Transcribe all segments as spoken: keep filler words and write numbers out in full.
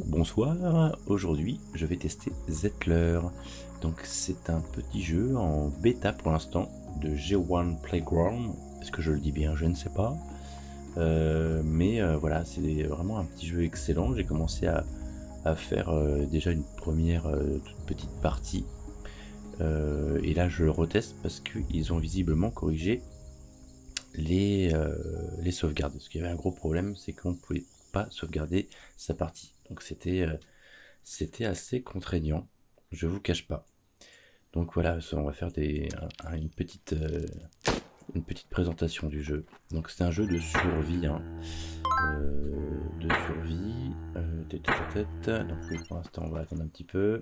bonsoir, aujourd'hui je vais tester Zettler. Donc c'est un petit jeu en bêta pour l'instant de G un Playground. Est-ce que je le dis bien? Je ne sais pas. Euh, mais euh, voilà, c'est vraiment un petit jeu excellent. J'ai commencé à, à faire euh, déjà une première euh, toute petite partie. Euh, et là je le reteste parce qu'ils ont visiblement corrigé les, euh, les sauvegardes. Parce qu'il y avait un gros problème, c'est qu'on ne pouvait pas sauvegarder sa partie. Donc c'était euh, c'était assez contraignant, je vous cache pas. Donc voilà, on va faire des, un, une, petite, euh, une petite présentation du jeu. Donc c'est un jeu de survie, hein. euh, de survie. Euh, tête, tête, tête. Donc oui, pour l'instant on va attendre un petit peu.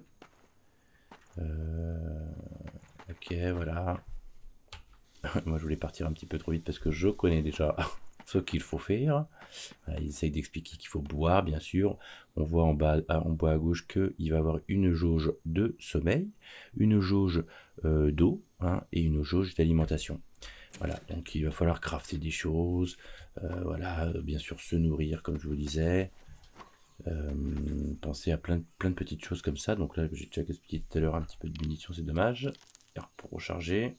Euh, ok, voilà. Moi je voulais partir un petit peu trop vite parce que je connais déjà ce qu'il faut faire. Voilà, ils essayent d'expliquer qu'il faut boire, bien sûr. On voit en bas, en bas à gauche qu'il va y avoir une jauge de sommeil, une jauge euh, d'eau, hein, et une jauge d'alimentation. Voilà, donc il va falloir crafter des choses, euh, voilà, bien sûr se nourrir, comme je vous disais. Euh, penser à plein de, plein de petites choses comme ça. Donc là, j'ai déjà expliqué tout à l'heure un petit peu de munitions, c'est dommage. Alors, pour recharger,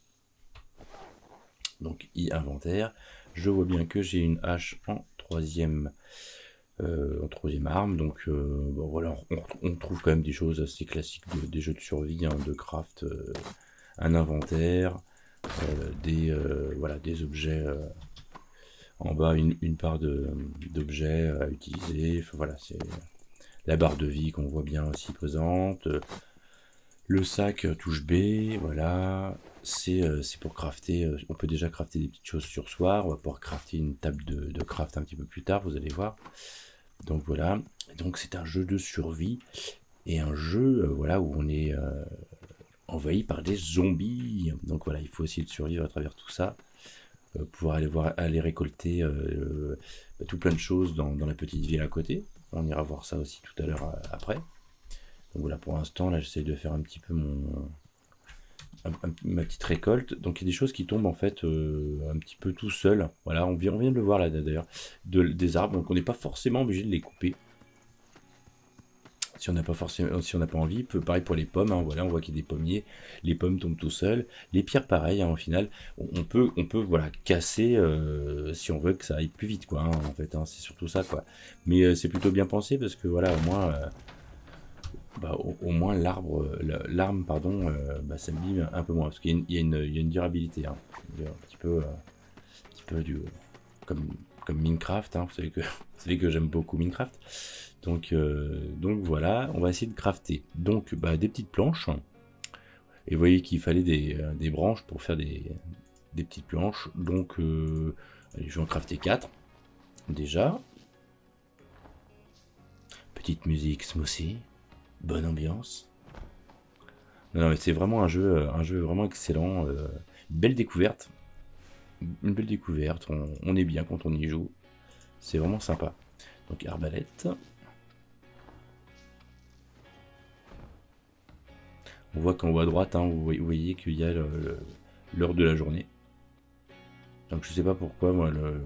donc i inventaire, je vois bien que j'ai une hache en troisième euh, en troisième arme, donc euh, bon, voilà, on, on trouve quand même des choses assez classiques de, des jeux de survie, hein, de craft, euh, un inventaire, euh, des euh, voilà, des objets, euh, en bas une, une part d'objets à utiliser. Enfin, voilà, c'est la barre de vie qu'on voit bien aussi présente. Le sac touche B, voilà, c'est euh, pour crafter, euh, on peut déjà crafter des petites choses sur soi, on va pouvoir crafter une table de, de craft un petit peu plus tard, vous allez voir. Donc voilà, donc c'est un jeu de survie, et un jeu euh, voilà, où on est euh, envahi par des zombies. Donc voilà, il faut essayer de survivre à travers tout ça, euh, pouvoir aller, voir, aller récolter euh, euh, tout plein de choses dans, dans la petite ville à côté. On ira voir ça aussi tout à l'heure euh, après. Donc voilà, pour l'instant, là, j'essaie de faire un petit peu mon, un, un, ma petite récolte. Donc il y a des choses qui tombent en fait euh, un petit peu tout seul. Voilà, on vient, on vient de le voir là d'ailleurs, de, des arbres. Donc on n'est pas forcément obligé de les couper. Si on n'a pas forcément, si on n'a pas envie, peu pareil pour les pommes. Hein, voilà, on voit qu'il y a des pommiers, les pommes tombent tout seuls. Les pierres, pareil. Hein, au final, on, on peut, on peut, voilà, casser euh, si on veut que ça aille plus vite, quoi. Hein, en fait, hein, c'est surtout ça, quoi. Mais euh, c'est plutôt bien pensé parce que voilà, au moins. Euh, Bah, au, au moins l'arbre, l'arme pardon, euh, bah, s'abîme un peu moins parce qu'il y, y, y, a une durabilité, hein. Un petit peu, euh, un petit peu du, comme, comme Minecraft, hein. Vous savez que, vous savez que j'aime beaucoup Minecraft. Donc, euh, donc voilà, on va essayer de crafter. Donc bah, des petites planches. Et vous voyez qu'il fallait des, euh, des branches pour faire des, des petites planches. Donc euh, allez, je vais en crafter quatre déjà. Petite musique smoothie. Bonne ambiance. Non, non mais c'est vraiment un jeu, un jeu vraiment excellent. Euh, belle découverte. Une belle découverte. On, on est bien quand on y joue. C'est vraiment sympa. Donc arbalète. On voit qu'en haut à droite, hein, vous voyez qu'il y a l'heure de la journée. Donc je sais pas pourquoi moi le,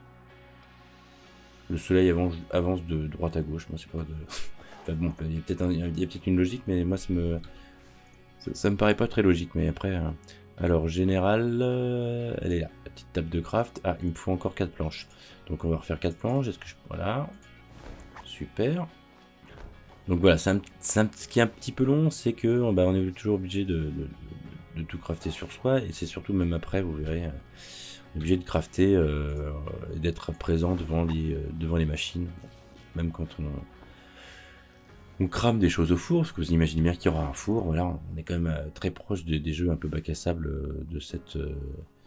le soleil avance, avance de droite à gauche. Moi c'est pas de. Enfin bon, il y a peut-être un, peut une logique, mais moi ça me. Ça, ça me paraît pas très logique, mais après. Hein. Alors, général, euh, elle est là, la petite table de craft. Ah, il me faut encore quatre planches. Donc, on va refaire quatre planches. Est-ce que je. Voilà. Super. Donc, voilà, c'est un, un, ce qui est un petit peu long, c'est que bah, on est toujours obligé de, de, de, de tout crafter sur soi. Et c'est surtout, même après, vous verrez, on est obligé de crafter euh, et d'être présent devant les, euh, devant les machines. Même quand on. On crame des choses au four, parce que vous imaginez bien qu'il y aura un four, voilà, on est quand même euh, très proche de, des jeux un peu bac à sable euh, de cette, euh,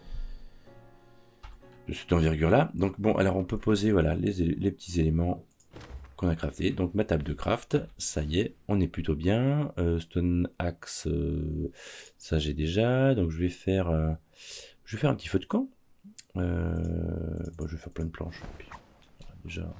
de cette envergure-là. Donc bon, alors on peut poser voilà, les, les petits éléments qu'on a craftés. Donc ma table de craft, ça y est, on est plutôt bien. Euh, Stone Axe, euh, ça j'ai déjà. Donc je vais faire, euh, je vais faire un petit feu de camp. Euh, bon, je vais faire plein de planches. Puis, voilà, déjà.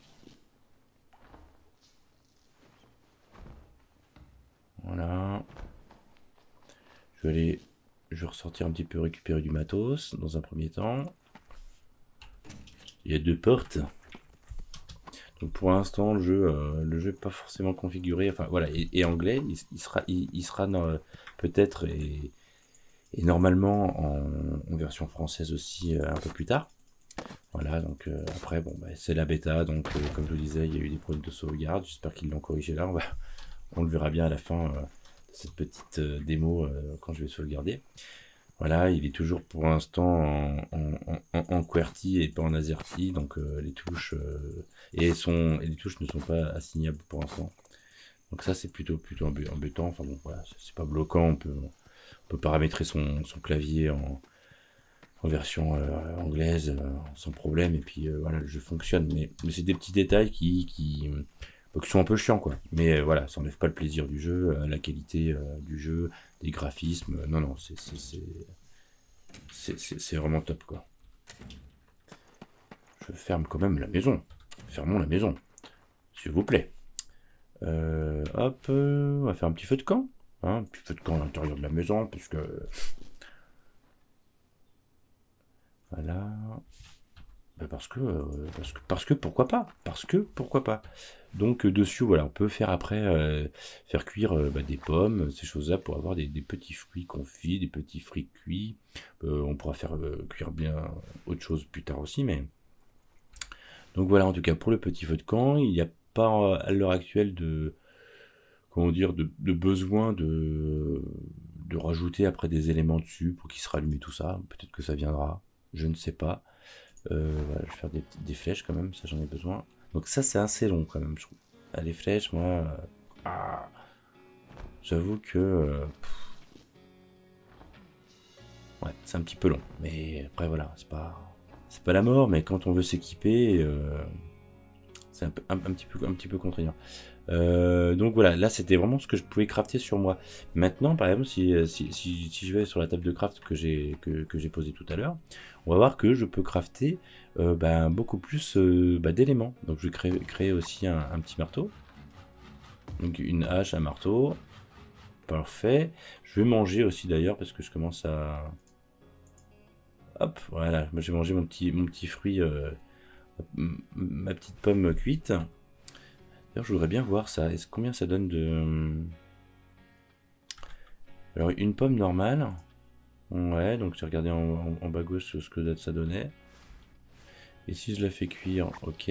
Voilà. Je vais aller, je vais ressortir un petit peu récupérer du matos dans un premier temps. Il y a deux portes. Donc Donc pour l'instant, le jeu, euh, le jeu n'est pas forcément configuré. Enfin voilà, et, et anglais, il, il sera, il, il sera peut-être et, et normalement en, en version française aussi euh, un peu plus tard. Voilà, donc euh, après, bon, bah, c'est la bêta, donc euh, comme je vous disais, il y a eu des problèmes de sauvegarde. J'espère qu'ils l'ont corrigé là. On, va, on le verra bien à la fin euh, de cette petite euh, démo euh, quand je vais sauvegarder. Voilà, il est toujours pour l'instant en, en, en, en QWERTY et pas en AZERTY, donc euh, les touches euh, et, sont, et les touches ne sont pas assignables pour l'instant. Donc ça c'est plutôt plutôt embêtant. Enfin bon, voilà, c'est pas bloquant. On peut, on peut paramétrer son, son clavier en, en version euh, anglaise euh, sans problème et puis euh, voilà, le jeu fonctionne. Mais, mais c'est des petits détails qui, qui, qui sont un peu chiants quoi. Mais euh, voilà, ça enlève pas le plaisir du jeu, euh, la qualité euh, du jeu, des graphismes. Non non, c'est c'est vraiment top quoi. Je ferme quand même la maison. Fermons la maison, s'il vous plaît. Euh, hop, euh, on va faire un petit feu de camp. Hein, un petit feu de camp à l'intérieur de la maison, puisque voilà. Ben parce que, euh, parce que, parce que pourquoi pas, parce que pourquoi pas. Donc euh, dessus, voilà, on peut faire après euh, faire cuire euh, bah, des pommes, ces choses-là, pour avoir des, des petits fruits confits, des petits fruits cuits. Euh, on pourra faire euh, cuire bien autre chose plus tard aussi, mais donc voilà, en tout cas pour le petit feu de camp, il n'y a pas à l'heure actuelle de comment dire de, de besoin de de rajouter après des éléments dessus pour qu'il se rallume et tout ça. Peut-être que ça viendra, je ne sais pas. Euh, voilà, je vais faire des, des flèches quand même, ça j'en ai besoin. Donc ça c'est assez long quand même, je trouve. Ah, les flèches, moi, euh, ah, j'avoue que euh, ouais, c'est un petit peu long. Mais après voilà, c'est pas c'est pas la mort, mais quand on veut s'équiper, euh, c'est un, un, un petit peu un petit peu contraignant. Euh, donc voilà, là c'était vraiment ce que je pouvais crafter sur moi. Maintenant, par exemple, si, si, si, si je vais sur la table de craft que j'ai que, que j'ai posée tout à l'heure, on va voir que je peux crafter euh, ben, beaucoup plus euh, ben, d'éléments. Donc je vais créer, créer aussi un, un petit marteau. Donc une hache, un marteau. Parfait. Je vais manger aussi d'ailleurs parce que je commence à... Hop, voilà, moi j'ai mangé mon petit, mon petit fruit, euh, ma petite pomme cuite. D'ailleurs, je voudrais bien voir ça. Est-ce combien ça donne de... Alors, une pomme normale. Ouais, donc j'ai regardé en, en, en bas gauche ce que ça donnait. Et si je la fais cuire, ok.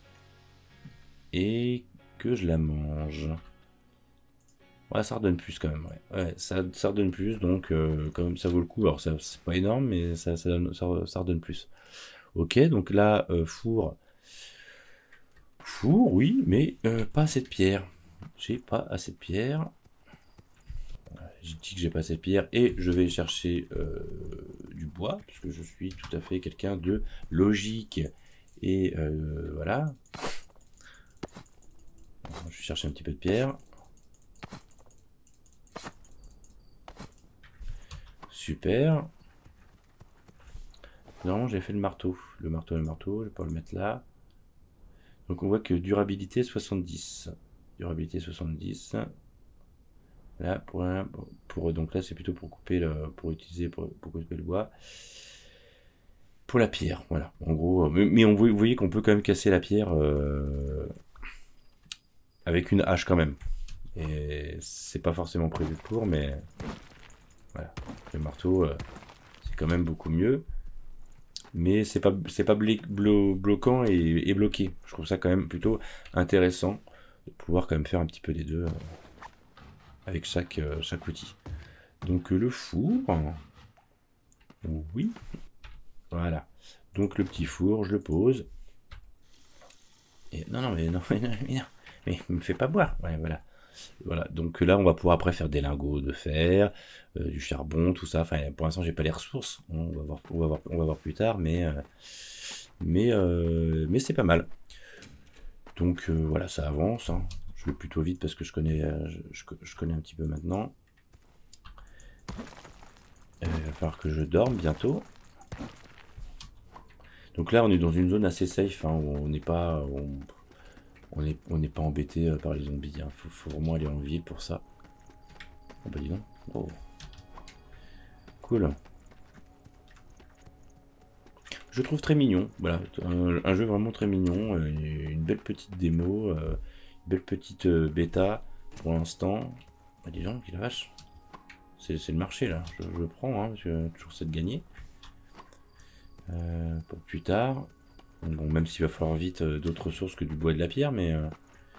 Et que je la mange. Ouais, ça redonne plus quand même. Ouais, ouais ça, ça redonne plus, donc euh, quand même ça vaut le coup. Alors, c'est pas énorme, mais ça, ça, donne, ça, ça redonne plus. Ok, donc là, euh, four. Four, oui, mais euh, pas assez de pierre. J'ai pas assez de pierre. J'ai dit que j'ai pas assez de pierre et je vais chercher euh, du bois puisque je suis tout à fait quelqu'un de logique et euh, voilà. Je vais chercher un petit peu de pierre. Super. Normalement j'ai fait le marteau. Le marteau, le marteau, je vais pas le mettre là. Donc on voit que durabilité soixante-dix. Durabilité soixante-dix. Là pour, un, pour donc là c'est plutôt pour couper le, pour utiliser pour, pour couper le bois. Pour la pierre, voilà. En gros, mais, mais on, vous voyez qu'on peut quand même casser la pierre euh, avec une hache quand même. Et c'est pas forcément prévu pour, mais voilà. Le marteau, euh, c'est quand même beaucoup mieux. Mais c'est pas c'est pas blo bloquant et, et bloqué. Je trouve ça quand même plutôt intéressant de pouvoir quand même faire un petit peu des deux euh, avec chaque euh, chaque outil. Donc euh, le four, oui, voilà. Donc le petit four, je le pose. Et non non mais non mais non mais non, mais me fais pas boire. Ouais, voilà. Voilà, donc là on va pouvoir après faire des lingots de fer, euh, du charbon, tout ça. Enfin, pour l'instant j'ai pas les ressources. On va voir, on va voir, on va voir plus tard, mais euh, mais euh, mais c'est pas mal. Donc euh, voilà, ça avance. Hein. Je vais plutôt vite parce que je connais, euh, je, je, connais un petit peu maintenant. Euh, il va falloir que je dorme bientôt. Donc là on est dans une zone assez safe, hein, où on n'est pas, on, on n'est on n'est pas embêté par les zombies. Il hein. faut, faut vraiment aller en ville pour ça. Oh bah dis donc. Oh. Cool. je trouve très mignon. Voilà, un, un jeu vraiment très mignon. Euh, une belle petite démo, euh, une belle petite euh, bêta pour l'instant. Bah, dis donc, la vache. C'est le marché là, je, je le prends, hein, parce que toujours ça de gagner. Euh, pour plus tard. Bon, même s'il va falloir vite euh, d'autres ressources que du bois et de la pierre, mais... Euh,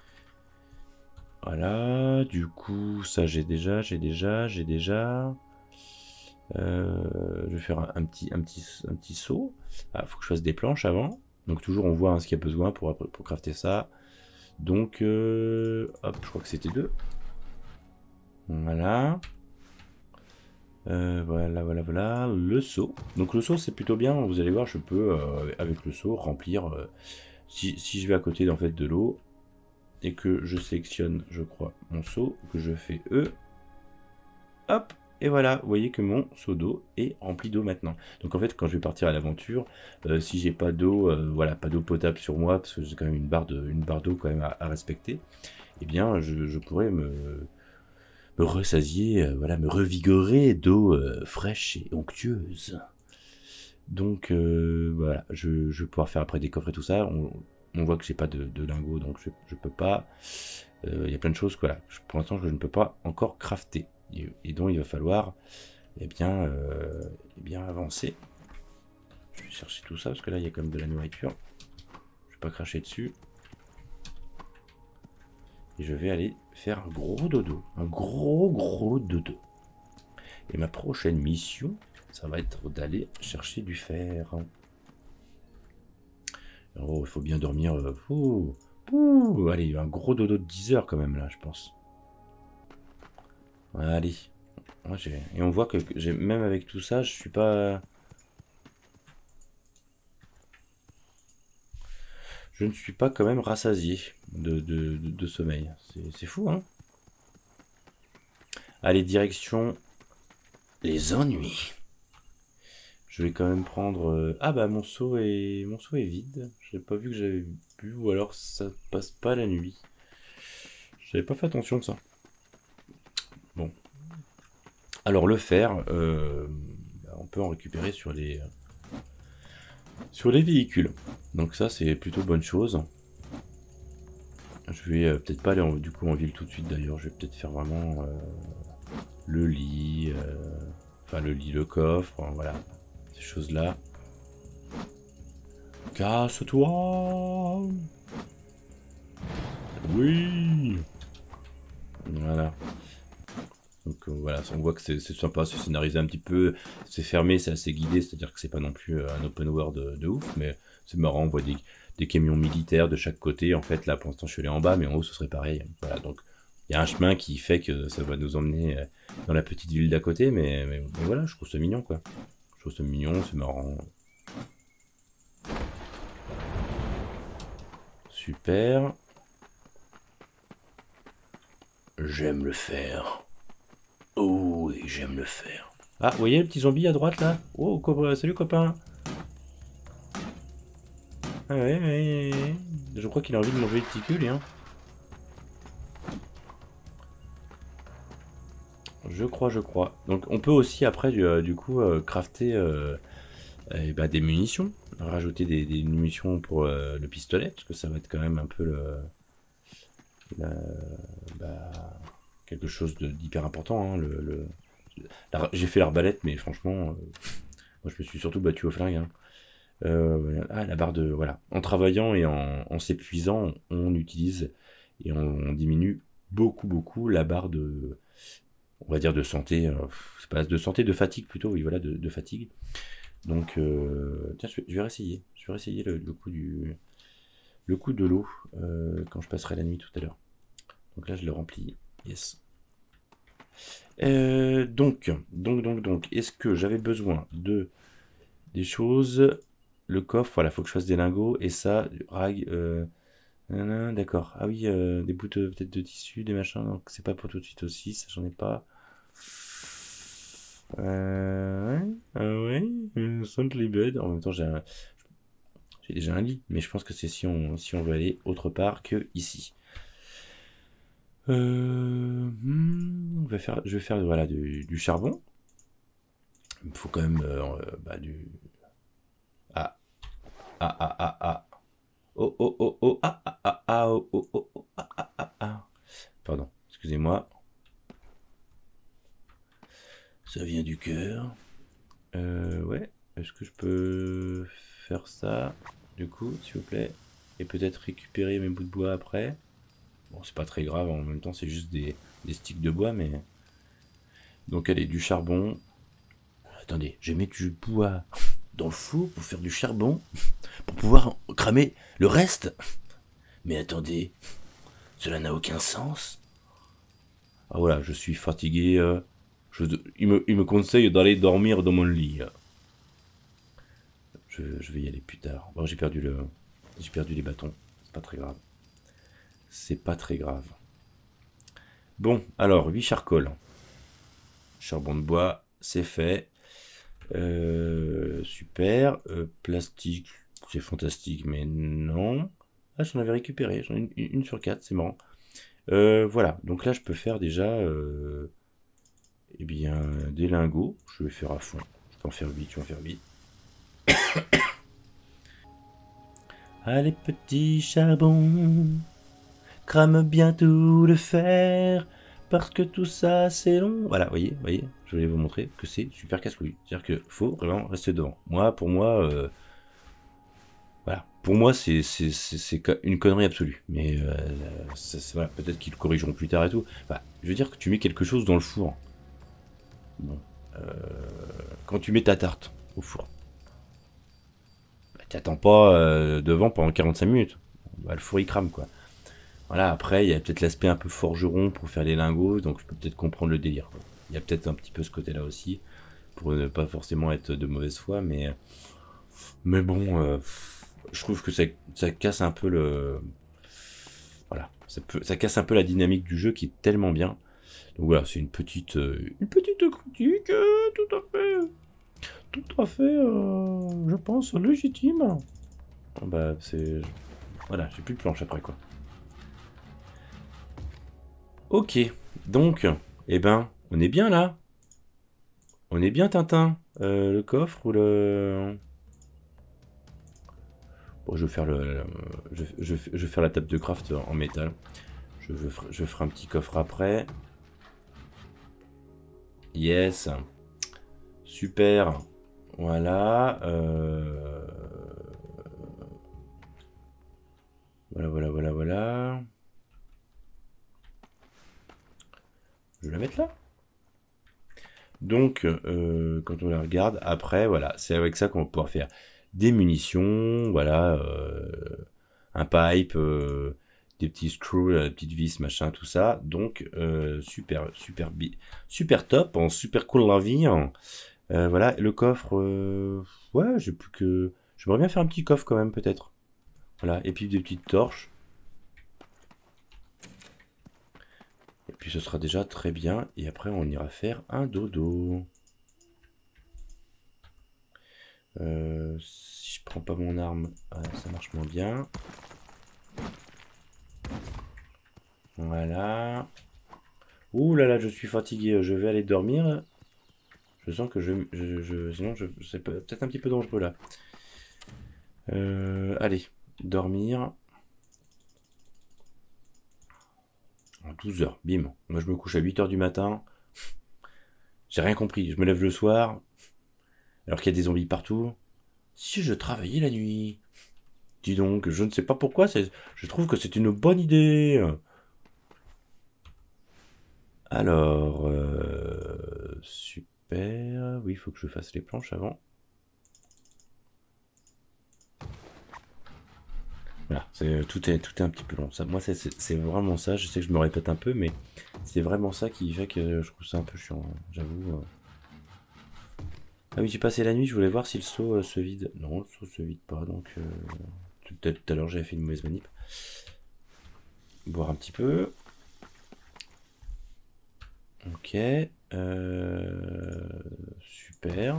voilà, du coup, ça j'ai déjà, j'ai déjà, j'ai déjà... Euh, je vais faire un, un, petit, un, petit, un petit saut. Ah, faut que je fasse des planches avant. Donc toujours on voit hein, ce qu'il y a besoin pour, pour crafter ça. Donc, euh, hop, je crois que c'était deux. Voilà. Euh, voilà, voilà, voilà. Le seau. Donc le seau c'est plutôt bien. Vous allez voir, je peux euh, avec le seau remplir. Euh, si, si je vais à côté en fait de l'eau et que je sélectionne, je crois, mon seau, que je fais E. Hop. Et voilà, vous voyez que mon seau d'eau est rempli d'eau maintenant. Donc en fait, quand je vais partir à l'aventure, euh, si j'ai pas d'eau, euh, voilà, pas d'eau potable sur moi, parce que j'ai quand même une barre de, une barre d'eau quand même à, à respecter, eh bien, je, je pourrais me, me ressasier, euh, voilà, me revigorer d'eau euh, fraîche et onctueuse. Donc euh, voilà, je, je vais pouvoir faire après des coffres et tout ça. On, on voit que j'ai pas de, de lingots, donc je, je peux pas. Il euh, y a plein de choses, voilà. Je, pour l'instant, je ne peux pas encore crafter. Et donc il va falloir eh bien, euh, eh bien avancer. Je vais chercher tout ça parce que là il y a quand même de la nourriture. Je vais pas cracher dessus. Et je vais aller faire un gros dodo. Un gros gros dodo. Et ma prochaine mission, ça va être d'aller chercher du fer. Oh, il faut bien dormir. Euh, ouh, ouh, allez, un gros dodo de dix heures quand même là, je pense. Allez. Moi, et on voit que j'ai même avec tout ça, je suis pas. Je ne suis pas quand même rassasié de, de, de, de sommeil. C'est fou, hein. Allez, direction les ennuis. Je vais quand même prendre. Euh... Ah bah mon seau est mon seau est vide. Je n'ai pas vu que j'avais bu ou alors ça passe pas la nuit. J'avais pas fait attention de ça. Bon. Alors le fer, euh, on peut en récupérer sur les sur les véhicules. Donc ça c'est plutôt bonne chose. Je vais euh, peut-être pas aller en, du coup en ville tout de suite d'ailleurs. Je vais peut-être faire vraiment euh, le lit, euh, enfin le lit, le coffre, hein, voilà ces choses là. Casse-toi. Oui. Voilà. Donc euh, voilà, on voit que c'est sympa, c'est scénarisé un petit peu, c'est fermé, c'est assez guidé, c'est-à-dire que c'est pas non plus euh, un open world de, de ouf, mais c'est marrant, on voit des, des camions militaires de chaque côté. En fait, là pour l'instant je suis allé en bas, mais en haut ce serait pareil. Voilà, donc il y a un chemin qui fait que ça va nous emmener euh, dans la petite ville d'à côté, mais, mais, mais voilà, je trouve ça mignon quoi. Je trouve ça mignon, c'est marrant. Super. J'aime le faire. Oh oui, j'aime le faire. Ah, vous voyez le petit zombie à droite là? Oh, copain, salut copain. Ah ouais, ouais, ouais. Je crois qu'il a envie de manger le petit cul, lui, hein. Je crois, je crois. Donc on peut aussi après du, euh, du coup euh, crafter euh, eh ben, des munitions, rajouter des, des munitions pour euh, le pistolet, parce que ça va être quand même un peu le, la, bah, quelque chose d'hyper important. Hein, le, le... J'ai fait l'arbalète, mais franchement, euh, moi je me suis surtout battu au flingue. Hein. Euh, ah, la barre de... Voilà. En travaillant et en, en s'épuisant, on utilise et on, on diminue beaucoup, beaucoup la barre de... On va dire de santé. Euh, c'est pas de santé, de fatigue plutôt. Oui, voilà, de, de fatigue. Donc, euh, tiens, je vais, je vais réessayer. Je vais réessayer le, le coup du... Le coup de l'eau euh, quand je passerai la nuit tout à l'heure. Donc là, je le remplis. Yes. Euh, donc, donc, donc, donc, est-ce que j'avais besoin de des choses? Le coffre, voilà, faut que je fasse des lingots et ça, rag, euh, d'accord. Ah oui, euh, des bouts de peut-être de tissu, des machins. Donc c'est pas pour tout de suite aussi, ça j'en ai pas. Euh, ouais, euh, ouais, euh, Soundly Bed. En même temps, j'ai un... j'ai déjà un lit, mais je pense que c'est si on si on veut aller autre part que ici. Euh, hmm, on va faire, je vais faire voilà du, du charbon. Il me faut quand même euh, bah, du. Ah, ah, ah, ah, ah. Oh, oh, oh, oh, ah, ah, ah, ah, oh, oh, oh, oh, ah, ah, ah, ah. Pardon, excusez-moi. Ça vient du cœur. Euh, ouais, est-ce que je peux faire ça, du coup, s'il vous plaît? Et peut-être récupérer mes bouts de bois après. Bon, c'est pas très grave, en même temps, c'est juste des, des sticks de bois, mais... Donc, allez, du charbon. Attendez, je mets du bois dans le four pour faire du charbon, pour pouvoir cramer le reste. Mais attendez, cela n'a aucun sens. Ah voilà, je suis fatigué. Euh, je, il, me, il me conseille d'aller dormir dans mon lit. Je, je vais y aller plus tard. Bon, j'ai perdu le, j'ai perdu les bâtons. C'est pas très grave. C'est pas très grave. Bon, alors, huit charcoal. Charbon de bois, c'est fait. Euh, super. Euh, plastique, c'est fantastique, mais non. Ah, j'en avais récupéré. J'en ai une, une sur quatre, c'est marrant. Euh, voilà, donc là, je peux faire déjà... Euh, eh bien, des lingots. Je vais faire à fond. Je peux en faire huit, je vais en faire huit. Allez, petit charbon, crame bien tout le fer, parce que tout ça c'est long. Voilà, voyez, voyez, je voulais vous montrer que c'est super casse-couille. C'est-à-dire qu'il faut vraiment rester devant. Moi, pour moi, euh, voilà, pour moi c'est une connerie absolue. Mais euh, voilà, peut-être qu'ils le corrigeront plus tard et tout. Enfin, je veux dire que tu mets quelque chose dans le four. Bon, euh, quand tu mets ta tarte au four. T'attends pas euh, devant pendant quarante-cinq minutes. Bah, le four il crame quoi. Voilà, après il y a peut-être l'aspect un peu forgeron pour faire les lingots, donc je peux peut-être comprendre le délire. Il y a peut-être un petit peu ce côté là aussi, pour ne pas forcément être de mauvaise foi, mais mais bon, euh, je trouve que ça, ça casse un peu le... Voilà, ça, peut, ça casse un peu la dynamique du jeu qui est tellement bien. Donc voilà, c'est une petite, euh, une petite critique, euh, tout à fait... Tout à fait, euh, je pense, légitime. Bah, c'est... Voilà, j'ai plus de planche après, quoi. Ok, donc, eh ben, on est bien, là. On est bien, Tintin. Euh, le coffre ou le... Bon, je vais faire le... Je, je, je vais faire la table de craft en métal. Je, je, ferai, je ferai un petit coffre après. Yes. Super. Voilà. Euh... Voilà, voilà, voilà, voilà. Je vais la mettre là. Donc, euh, quand on la regarde, après, voilà, c'est avec ça qu'on va pouvoir faire des munitions, voilà, euh, un pipe, euh, des petits screws, des petites vis, machin, tout ça. Donc, euh, super, super, super top, en super cool la vie. Hein. Euh, voilà, le coffre, euh, ouais, j'ai plus que... J'aimerais bien faire un petit coffre quand même, peut-être. Voilà, et puis des petites torches. Et puis ce sera déjà très bien. Et après, on ira faire un dodo. Euh, si je prends pas mon arme, ça marche moins bien. Voilà. Ouh là là, je suis fatigué. Je vais aller dormir. Je sens que je... je, je sinon, je, c'est peut-être un petit peu dangereux là. Euh, allez, dormir. douze heures, bim. Moi, je me couche à huit heures du matin. J'ai rien compris. Je me lève le soir. Alors qu'il y a des zombies partout. Si je travaillais la nuit. Dis donc, je ne sais pas pourquoi. Je trouve que c'est une bonne idée. Alors, euh, super. Oui, il faut que je fasse les planches avant. Voilà, est, tout, est, tout est un petit peu long. Ça, moi, c'est vraiment ça. Je sais que je me répète un peu, mais c'est vraiment ça qui fait que je trouve ça un peu chiant, j'avoue. Ah oui, j'ai passé la nuit, je voulais voir si le seau euh, se vide. Non, le seau se vide pas, donc... Euh, peut-être tout à l'heure, j'avais fait une mauvaise manip. Boire un petit peu. Ok. Euh, super.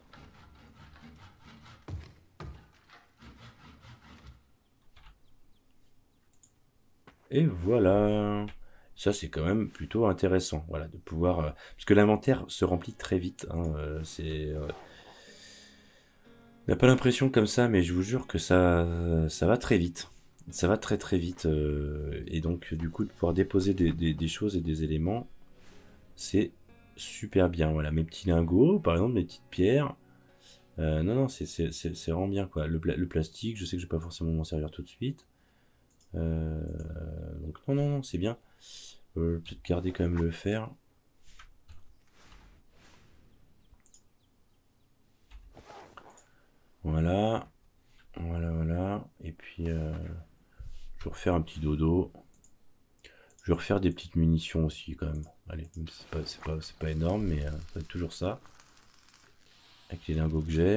Et voilà. Ça, c'est quand même plutôt intéressant, voilà, de pouvoir... Euh, parce que l'inventaire se remplit très vite. Hein, euh, c'est... Euh, On n'a pas l'impression comme ça, mais je vous jure que ça, ça va très vite. Ça va très très vite. euh, et donc, du coup, de pouvoir déposer des, des- des choses et des éléments, c'est super bien. Voilà, mes petits lingots, par exemple, mes petites pierres. Euh, non, non, c'est c'est- c'est- c'est vraiment bien, quoi. Le, pla- le plastique, je sais que je vais pas forcément m'en servir tout de suite. Euh, donc, non, non, non, c'est bien. Euh, peut-être garder quand même le fer. Voilà. Voilà, voilà. Et puis, euh, je vais refaire un petit dodo. Je vais refaire des petites munitions aussi, quand même. Allez, même si c'est pas, c'est pas, c'est pas énorme, mais euh, ça va être toujours ça. Avec les lingots que j'ai.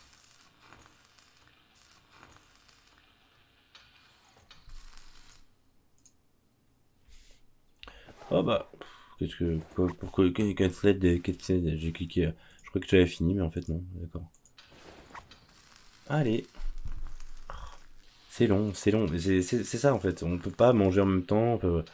Oh bah, qu'est-ce que. Quoi, pourquoi cancel des cancel, j'ai cliqué. euh, Je crois que j'avais fini, mais en fait, non. D'accord. Allez. C'est long, c'est long. C'est c'est- c'est ça, en fait. On peut pas manger en même temps. On peut...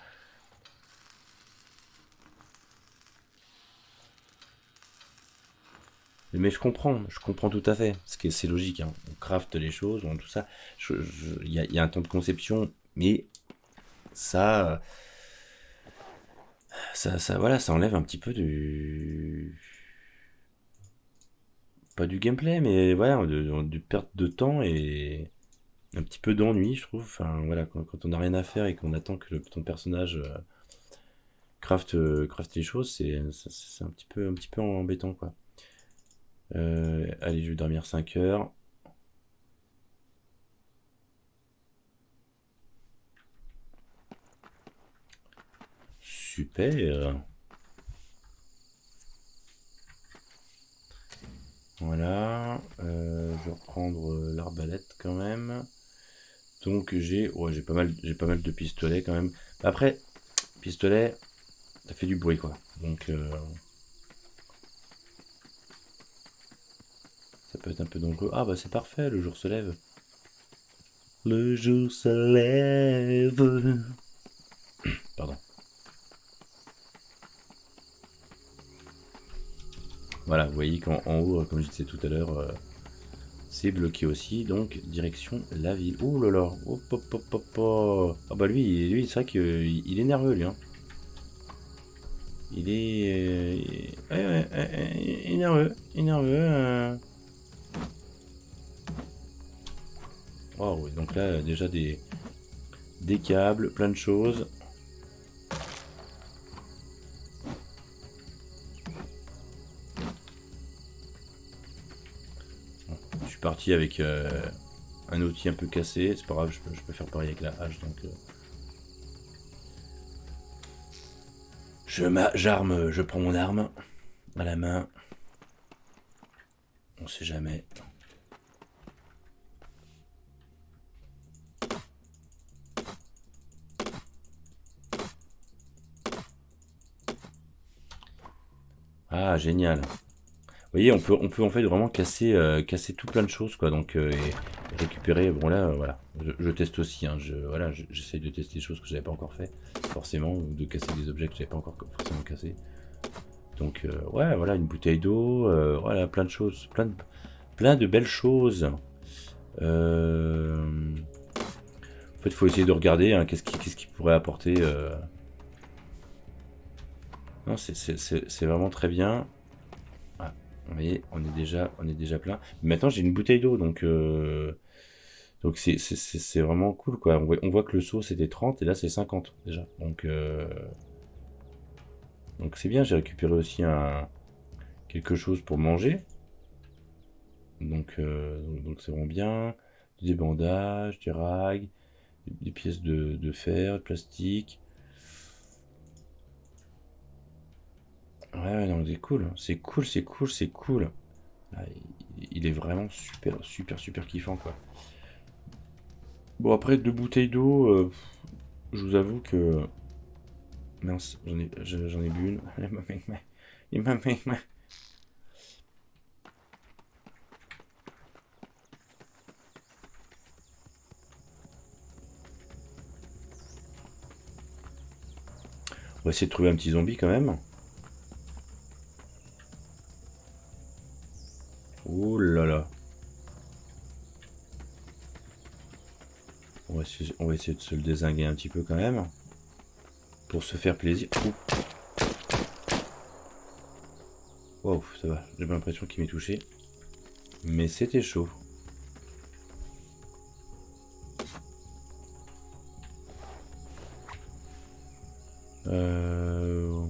Mais je comprends, je comprends tout à fait. Parce que c'est logique, hein. On crafte les choses, on, tout ça. Je- je- Il y, a, il y a un temps de conception, mais ça, ça, ça, voilà, ça enlève un petit peu du, pas du gameplay, mais voilà, de, de perte de temps et un petit peu d'ennui, je trouve. Enfin, voilà, quand, quand on n'a rien à faire et qu'on attend que le- ton personnage euh, craft, euh, craft les choses, c'est c'est- c'est un petit peu, un petit peu embêtant, quoi. Euh, allez, je vais dormir cinq heures. Super. Voilà. Euh, je vais reprendre euh, l'arbalète quand même. Donc j'ai, ouais, j'ai pas mal, j'ai pas mal de pistolets quand même. Après, pistolet, ça fait du bruit, quoi. Donc euh, ça peut être un peu dangereux. Ah bah c'est parfait, le jour se lève. Le jour se lève. Pardon. Voilà, vous voyez qu'en en haut, comme je disais tout à l'heure, euh, c'est bloqué aussi. Donc direction la ville. Ouh là là. Hop, hop, hop, hop, hop. Ah bah lui, lui c'est vrai qu'il est nerveux, lui. Hein. Il est, euh, ouais, ouais, ouais, ouais, il est nerveux, il est nerveux. euh. Waouh, donc là déjà des, des câbles, plein de choses. Je suis parti avec euh, un outil un peu cassé, c'est pas grave, je peux, je peux faire pareil avec la hache. Donc euh, je m'a- j'arme, je prends mon arme à la main. On sait jamais. Ah génial. Vous voyez, on peut, on peut en fait vraiment casser, euh, casser tout plein de choses, quoi. Donc, euh, et récupérer. Bon là, euh, voilà, je, je teste aussi. Hein, je, voilà, je- j'essaye de tester des choses que j'avais pas encore fait, forcément, ou de casser des objets que j'avais pas encore forcément cassés. Donc, euh, ouais, voilà, une bouteille d'eau, euh, voilà, plein de choses, plein de, plein de belles choses. Euh, En fait, il faut essayer de regarder hein, qu'est-ce qui, qu'est-ce qui pourrait apporter. euh, Non, c'est c'est- c'est- c'est vraiment très bien. Ah, vous voyez, on est déjà, on est déjà plein. Maintenant, j'ai une bouteille d'eau, donc euh, donc c'est c'est- c'est- c'est vraiment cool, quoi. On voit, on voit que le seau c'était trente et là c'est cinquante déjà. Donc euh, donc c'est bien. J'ai récupéré aussi un quelque chose pour manger. Donc euh, donc c'est vraiment bien. Des bandages, des rags, des pièces de, de fer, de plastique. Ouais, ouais, non, c'est cool. C'est cool, c'est cool, c'est cool. Ah, il, il est vraiment super, super, super kiffant, quoi. Bon, après, deux bouteilles d'eau, euh, je vous avoue que. Mince, j'en ai, j'en ai bu une. Il m'a mis. On va essayer de trouver un petit zombie quand même. Oh là là. va essayer, on va essayer de se le dézinguer un petit peu quand même. Pour se faire plaisir. Wow, ça va. J'ai l'impression qu'il m'est touché. Mais c'était chaud. Euh...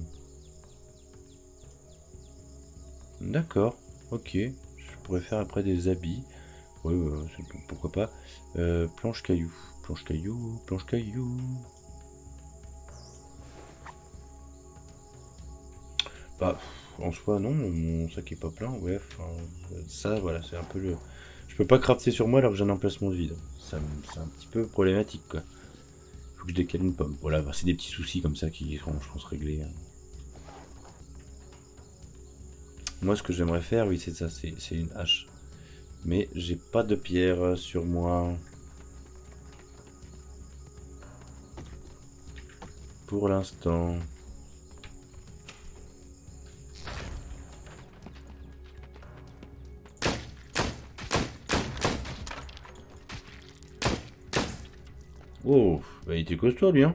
D'accord, ok. Je pourrais faire après des habits. Ouais, ouais, pourquoi pas. Euh, planche caillou. Planche caillou, planche caillou. Bah, en soi, non, mon sac est pas plein. Ouais, enfin, ça, voilà, c'est un peu le... Je peux pas crafter sur moi alors que j'ai un emplacement de vide. C'est un petit peu problématique, quoi. Faut que je décale une pomme. Voilà, bah, c'est des petits soucis comme ça qui seront, je pense, réglés. Moi, ce que j'aimerais faire, oui, c'est ça, c'est une hache. Mais j'ai pas de pierre sur moi. Pour l'instant. Oh, bah il était costaud lui, hein.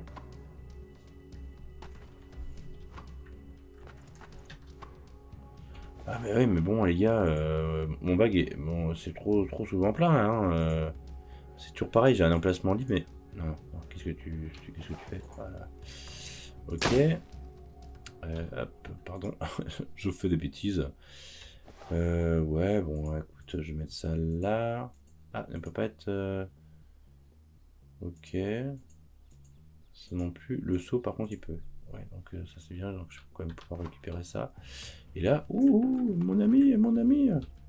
Ah mais oui, mais bon les gars, euh, mon bag est, bon, c'est trop, trop souvent plein, hein. Euh, c'est toujours pareil, j'ai un emplacement libre, mais non. Qu'est-ce que tu, qu'est-ce que tu fais? Voilà. Ok. Euh, hop, pardon, je fais des bêtises. Euh, ouais, bon, écoute, je vais mettre ça là. Ah, elle peut pas être. Euh... Ok. Ça non plus. Le seau, par contre, il peut. Ouais, donc euh, ça c'est bien, donc je peux quand même pouvoir récupérer ça. Et là, ouh, mon ami, mon ami.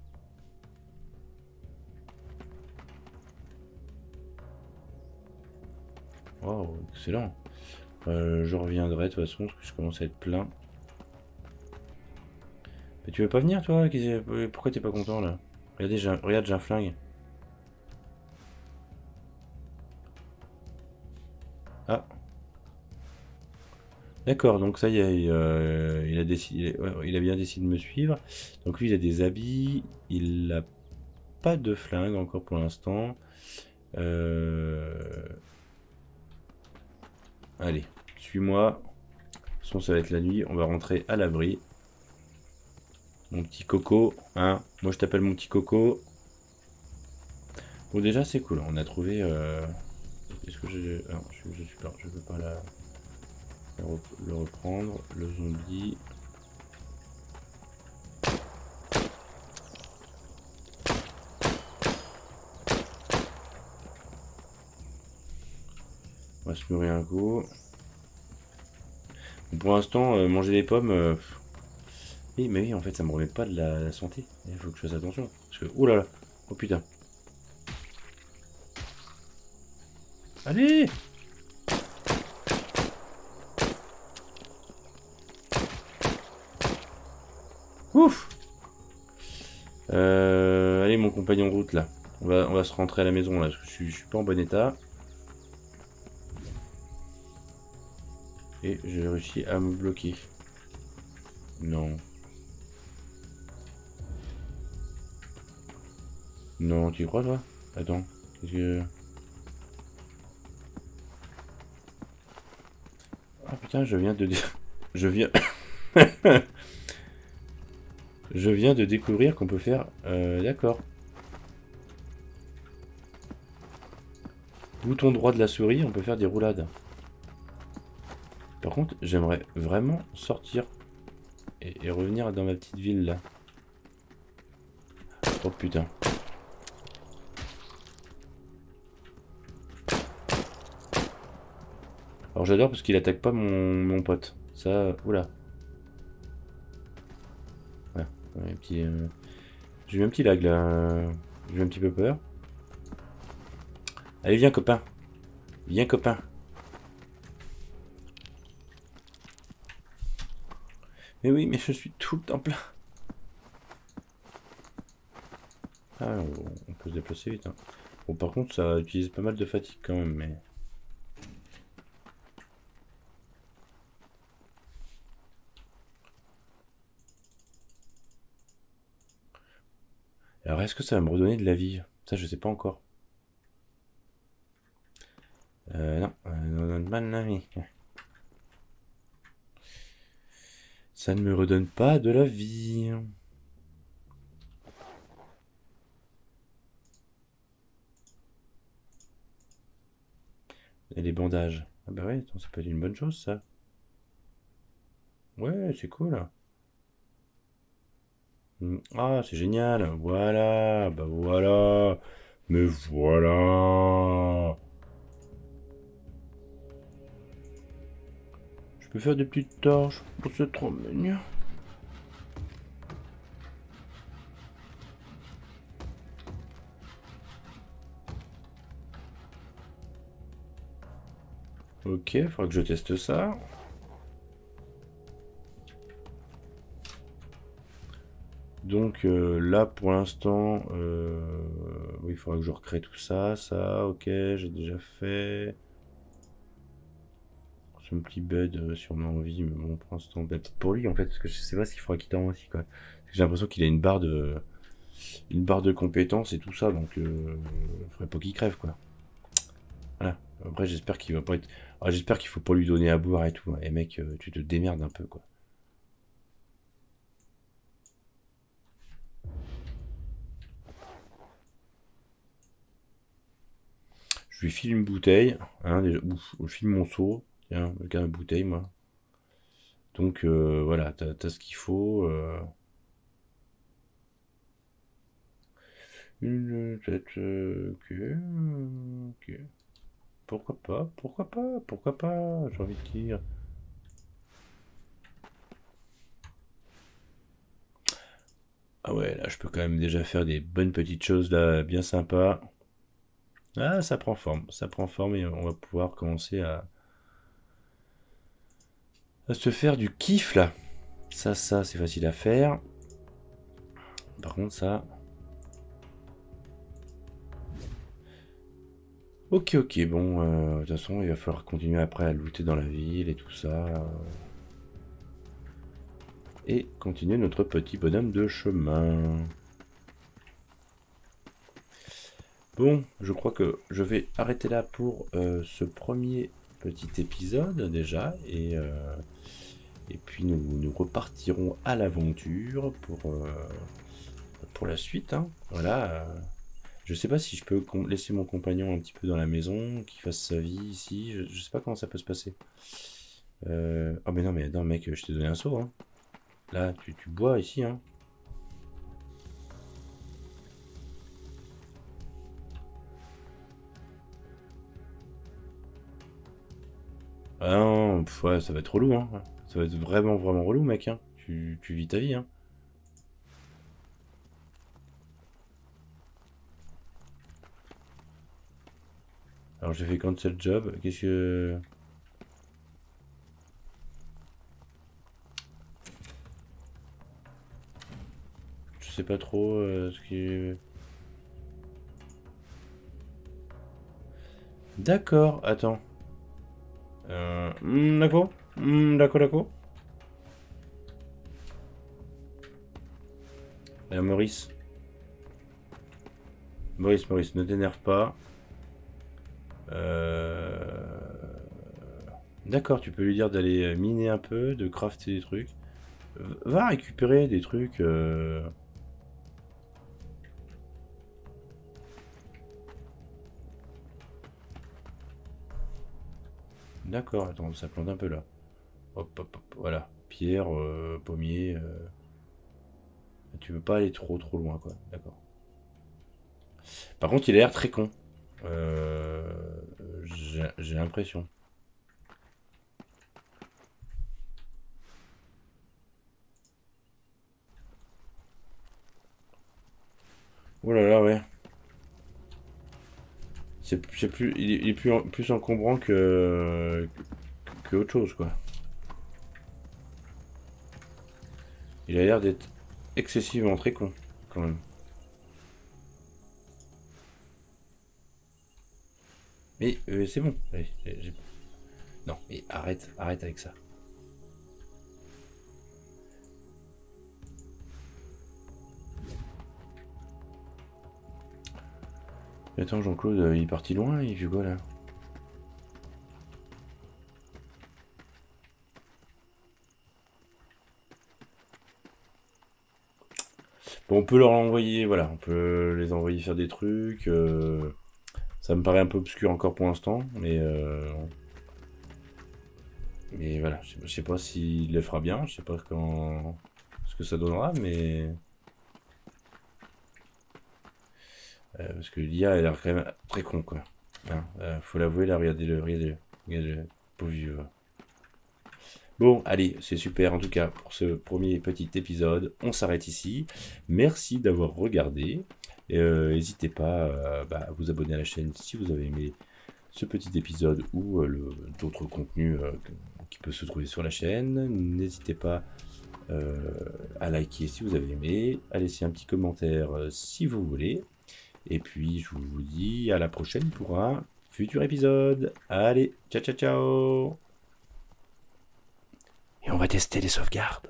Wow, excellent. Euh, je reviendrai de toute façon, parce que je commence à être plein. Mais tu veux pas venir, toi? Pourquoi t'es pas content, là? Regardez, j'ai un... Regarde, j'ai un flingue. Ah. D'accord, donc ça y est, euh, il, a décidé, il a bien décidé de me suivre. Donc lui, il a des habits. Il a pas de flingue encore pour l'instant. Euh... Allez, suis-moi. De toute façon, ça va être la nuit. On va rentrer à l'abri. Mon petit coco, hein. Moi, je t'appelle mon petit coco. Bon, déjà, c'est cool. On a trouvé... Euh... Est-ce que j'ai... Non, je, je suis pas... Je peux pas la... le reprendre. Le zombie... On va se mûrir un coup. Bon, pour l'instant, euh, manger des pommes... Euh... Oui, mais oui, en fait, ça me remet pas de la, la santé. Il faut que je fasse attention. Parce que... Oh là là. Oh putain. Allez! Ouf! Euh, allez, mon compagnon de route, là. On va, on va se rentrer à la maison, là, parce que je suis, je suis pas en bon état. Et j'ai réussi à me bloquer. Non. Non, tu y crois, toi? Attends. Qu'est-ce que... Ah putain, je viens de... Je viens... Je viens de découvrir qu'on peut faire... Euh, d'accord. Bouton droit de la souris, on peut faire des roulades. Par contre, j'aimerais vraiment sortir et, et revenir dans ma petite ville, là. Oh putain. Alors j'adore parce qu'il attaque pas mon, mon pote. Ça... Oula. Voilà. Un petit... Euh... J'ai eu un petit lag, là. J'ai eu un petit peu peur. Allez, viens, copain. Viens, copain. Mais oui, mais je suis tout le temps plein. Ah, on, on peut se déplacer vite. Hein. Bon, par contre, ça utilise pas mal de fatigue quand même, mais... Alors, est-ce que ça va me redonner de la vie? Ça, je sais pas encore. Euh, non, euh, non, non, non, non, ça ne me redonne pas de la vie. Et les bandages. Ah bah ouais, attends, ça peut être une bonne chose ça. Ouais, c'est cool. Mm. Ah, c'est génial. Voilà, bah voilà. Mais voilà. Je peux faire des petites torches. Oh, c'est trop mignon. Ok, faudra que je teste ça. Donc euh, là, pour l'instant, euh, oui, il faudra que je recrée tout ça. Ça, ok, j'ai déjà fait. Simply Bud, euh, si on a envie, mais bon, pour l'instant, bah, peut-être pour lui en fait, parce que je sais pas s'il faudra qu'il t'en aussi, quoi. J'ai l'impression qu'il a une barre de, une barre de compétences et tout ça, donc euh, faudrait pas qu'il crève, quoi. Voilà. Après, j'espère qu'il va pas être. Ah, j'espère qu'il faut pas lui donner à boire et tout. Et mec, euh, tu te démerdes un peu, quoi. Je lui file une bouteille, hein, déjà. Ouf, je file mon seau. Tiens, regarde la bouteille, moi. Donc euh, voilà, t'as as ce qu'il faut. euh. Une tête. euh, ok. Ok. Pourquoi pas? Pourquoi pas? Pourquoi pas? J'ai envie de dire. Ah ouais, là, je peux quand même déjà faire des bonnes petites choses là, bien sympas. Ah, ça prend forme, ça prend forme et on va pouvoir commencer à, à se faire du kiff là. Ça, ça, c'est facile à faire. Par contre, ça. Ok, ok, bon, euh, de toute façon, il va falloir continuer après à looter dans la ville et tout ça. euh, et continuer notre petit bonhomme de chemin. Bon, je crois que je vais arrêter là pour euh, ce premier petit épisode déjà. Et, euh, et puis nous, nous repartirons à l'aventure pour, euh, pour la suite, hein. Voilà. euh, Je sais pas si je peux laisser mon compagnon un petit peu dans la maison, qu'il fasse sa vie ici. Je, je sais pas comment ça peut se passer. Euh... Oh mais non, mais non mec, je t'ai donné un seau, hein. Là, tu, tu bois ici, hein. Ah non, pff, ouais, ça va être relou, hein. Ça va être vraiment, vraiment relou, mec, hein. Tu, tu vis ta vie, hein. Alors j'ai fait cancel job. Qu'est-ce que... Je sais pas trop euh, ce qui... D'accord, attends. Euh, hmm, d'accord. Hmm, d'accord, d'accord. Euh, Maurice. Maurice, Maurice, ne t'énerve pas. Euh... D'accord, tu peux lui dire d'aller miner un peu, de crafter des trucs. Va récupérer des trucs. euh, D'accord, attends, ça plante un peu là. Hop, hop, hop, voilà. Pierre, euh, pommier. euh, Tu veux pas aller trop trop loin, quoi. D'accord. Par contre, il a l'air très con. Euh, J'ai j'ai l'impression. Oh là là, ouais. C'est c'est plus, il est, il est plus, en- plus encombrant que, que autre chose, quoi. Il a l'air d'être excessivement très con, quand même. Mais euh, c'est bon. Allez, j'ai- j'ai- Non, mais arrête, arrête avec ça. Mais attends, Jean-Claude, euh, il est parti loin, il fait quoi là? Bon, on peut leur envoyer, voilà, on peut les envoyer faire des trucs. euh, Ça me paraît un peu obscur encore pour l'instant, mais euh, mais voilà, je sais, pas- je sais pas s'il le fera bien, je sais pas quand ce que ça donnera, mais euh, parce que l'I A a l'air quand même très con quoi. Hein, euh, faut l'avouer là, regardez-le, regardez-le, regardez-le, pauvre vieux. Bon, allez, c'est super en tout cas pour ce premier petit épisode. On s'arrête ici. Merci d'avoir regardé. Euh, N'hésitez pas euh, bah, à vous abonner à la chaîne si vous avez aimé ce petit épisode ou euh, le- d'autres contenus euh, qui peuvent se trouver sur la chaîne. N'hésitez pas euh, à liker si vous avez aimé, à laisser un petit commentaire euh, si vous voulez. Et puis je vous dis à la prochaine pour un futur épisode. Allez, ciao ciao ciao. Et on va tester les sauvegardes.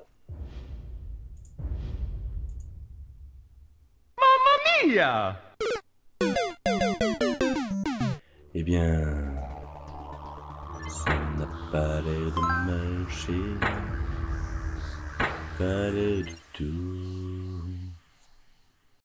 Mia! Eh bien, ça n'a pas l'air de marcher. Pas l'air du tout.